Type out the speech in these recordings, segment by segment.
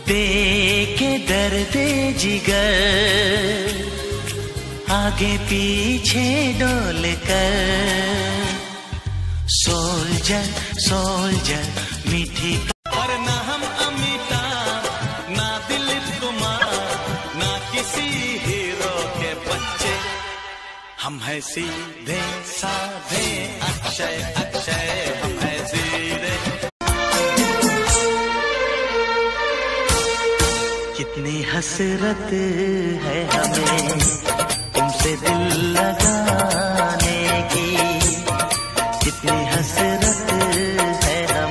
देखे दर्द जिगर आगे पीछे डोल कर सोल्जर सोल्जर मीठी और ना हम अमिताभ ना दिलीप कुमार ना किसी हीरो के बच्चे हम हैं सीधे साधे अक्षय अक्षय हम हैं सीधे। कितनी हसरत है हमें तुमसे दिल लगाने की, कितनी हसरत है हम।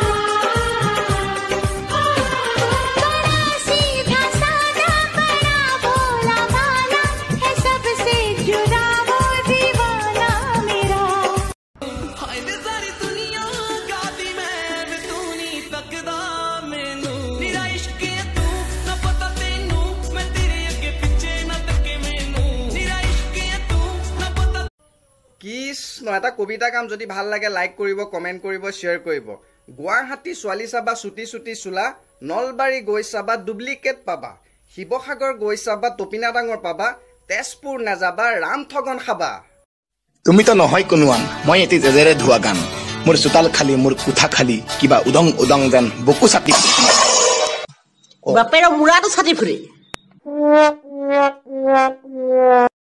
सीधा साधा बड़ा भोला भाला है सबसे जुदा वो दीवाना मेरा। हाय वे सारी दुनिया गाती मैं तूनी तकदा मैनू तेरा इश्क है तू ना पता तेनू मैं तेरे अगे पिछे ना तके मैनू तेरा इश्क है तू ना पता। কৃষ্ণ এটা কবিতা কাম যদি ভাল লাগে লাইক কৰিব, কমেন্ট কৰিব, শ্বেয়াৰ কৰিব। গুৱাহাটী ছোৱালী চাবা চুটি চুটি চোলা, নলবাৰী গৈ চাবা ডুপ্লিকেট পাবা, শিৱসাগৰ গৈ চাবা টপিনা ডাঙৰ পাবা, তেজপুৰ নাযাবা ৰামঠগন খাবা। তুমি তো নহয় কোনোৱান, মই এটি জেজেৰে ধোৱা গান, মোৰ চোতাল খালি মোৰ কোঠা খালি, কিবা উদং উদং যেন বকু চাটি বাপেৰ মুৰাটো চাটি ফুৰে।